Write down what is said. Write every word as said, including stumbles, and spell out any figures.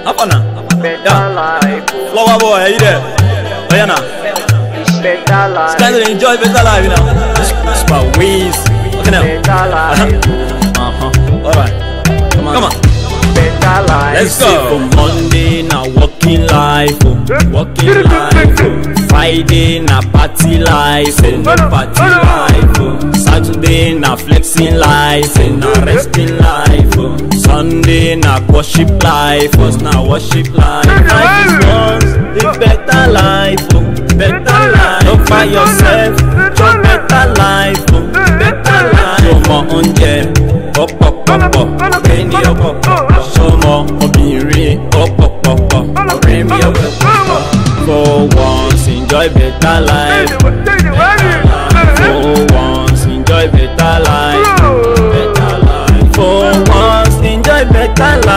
Up on now. Yeah. Flower boy, are you there? Oh, yeah, now. Stand and enjoy better life, you know. S P Y WIZ. Okay, now. Uh huh. Alright. Come on. Come on. Let's go. For Monday na working life, oh. Working life. Oh. Friday na party life, and no party life. Oh. Saturday na flexing life, and na resting life. Oh. Sunday na worship life, us na worship life. Life is once the better life, oh. Better life. Don't find yourself, just better life, oh. Better life. Show more on them, up up up up, penny up up up. Show more obìnrin, up up up up, bring me up up up. For once, enjoy better life. For once, enjoy better life. Better life. For once, enjoy better life.